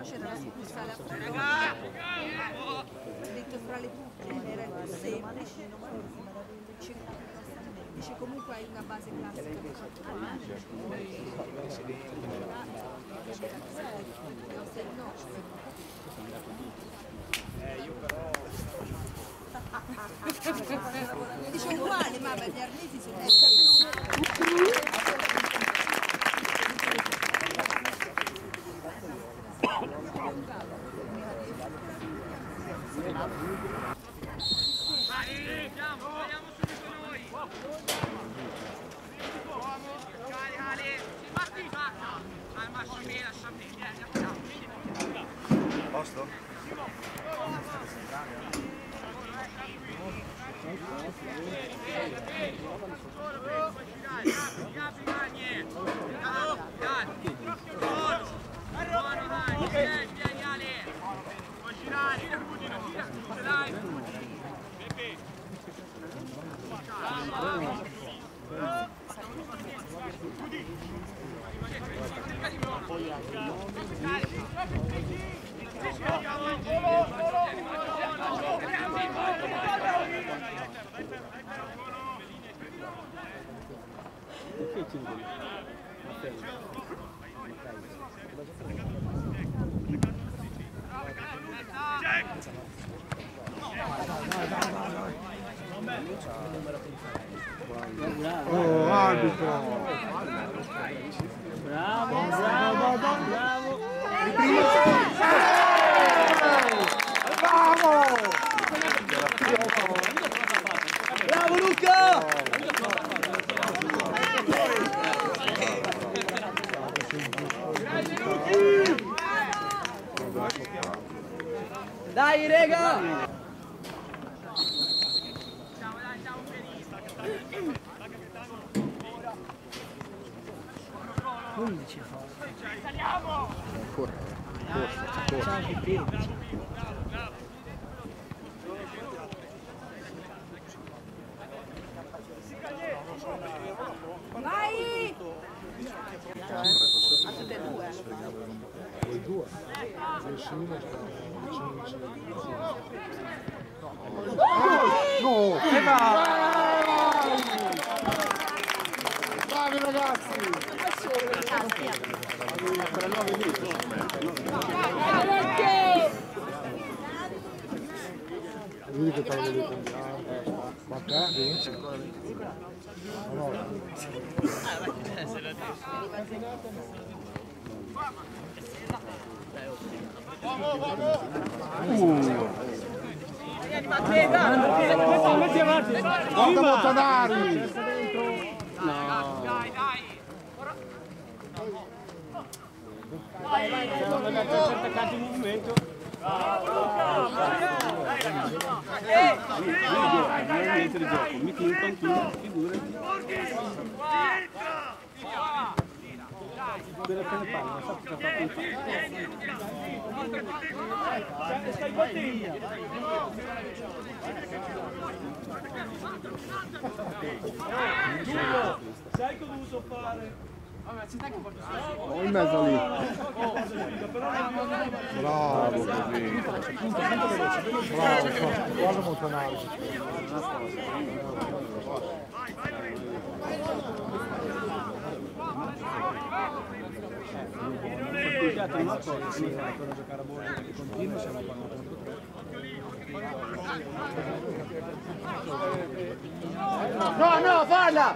c'era la succursale a Forlì, detto fra le tutte era il più semplice, dice comunque hai una base classica concettuale, dice uguale mamma, gli arnesi sono Posto? Oh, arbitro! Bravo, bravo, bravo! Bravo Luca! Dai rega! 11 vai! A tutte e due. Voi due? No! E va! Bravi ragazzi! Vedi che te lo devi cambiare. Ma te vinci. No. Guarda Montanari! Attaccato in movimento. Mi tiro tranquillo, figurati. Quella che ne parla, non so cosa fa. Stai battendo. Giulio, sai cosa ho dovuto fare? Oh, in mezzo lì. Bravo così. Bravo, guarda Montanari. Una cosa, sì, quando giocare a bolla che continua se la fanno contro te. No, no, falla!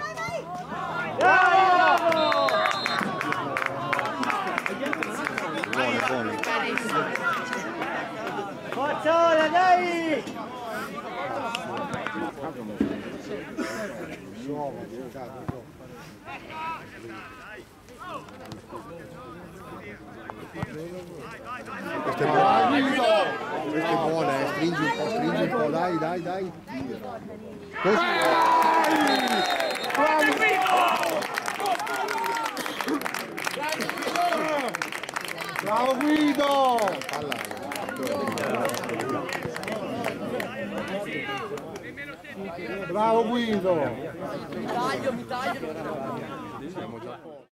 Bravo! Forza, dai! Questo è buono, stringi un po', dai, dai, dai. Così. Bravo Guido! Bravo Guido! Mi taglio.